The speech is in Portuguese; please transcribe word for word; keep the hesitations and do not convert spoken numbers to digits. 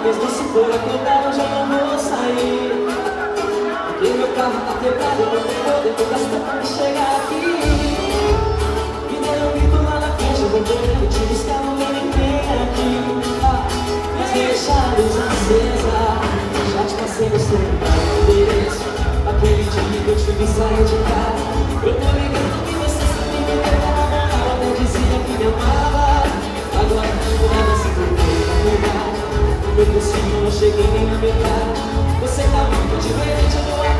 mesmo se for acordado eu já não vou sair. Porque meu carro tá quebrado, eu não tenho poder, tô gastando pra me chegar aqui. Me deu um grito lá na frente, eu vou correr, te buscar, não vem ninguém aqui. Ah, mas deixa a luz acesa, já te passei no seu endereço. Aquele dia que eu te vi sair de casa, eu tô ligando que você sempre me deu uma moral, até dizia que me amava. Agora que nada se tornou na verdade, o meu possível não cheguei nem na metade. Você tá muito diferente do ar.